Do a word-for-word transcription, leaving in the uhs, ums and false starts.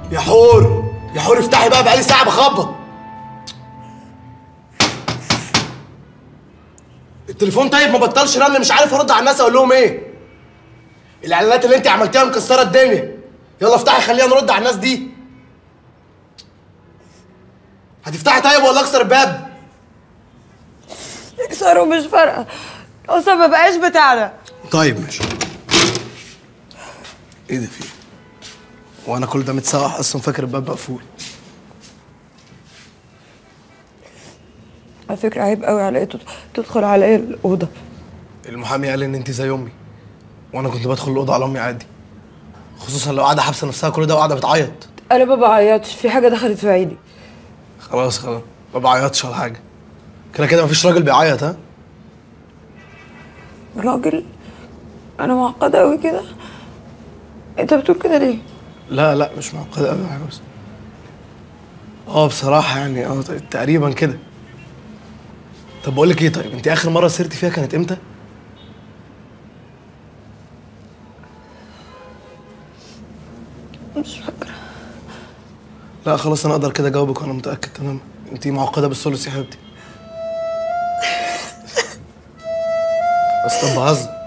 يا حور يا حور افتحي بقى، بقالي ساعة بخبط. التليفون طيب ما بطلش رن، مش عارف ارد على الناس اقول لهم ايه. الاعلانات اللي انت عملتيها مكسرة الدنيا. يلا افتحي خلينا نرد على الناس دي. هتفتحي طيب ولا اكسر الباب؟ اكسره مش فارقة، اصلا ما بقاش بتاعنا. طيب ماشي. ايه ده فيه؟ وانا كل ده متسوح اصلا فاكر الباب مقفول. على فكرة عيب قوي على ايه تدخل عليا الأوضة. المحامي قال ان انت زي امي، وانا كنت بدخل الاوضه على امي عادي، خصوصا لو قاعده حابسه نفسها كل ده وقاعده بتعيط. انا ما بعيطش، في حاجة دخلت في عيني. خلاص خلاص ما بعيطش ولا حاجه، كده كده مفيش راجل بيعيط. ها راجل؟ انا معقدة قوي كده؟ انت بتقول كده ليه؟ لا لا مش معقده قوي حاجه، بس اه بصراحه يعني اه تقريبا كده. طب بقول لك ايه، طيب انت اخر مره سهرتي فيها كانت امتى؟ مش فاكرة. لا خلاص انا اقدر كده اجاوبك وانا متاكد تماما، انت معقده بالثلث يا حبيبتي. بس طب بهزر.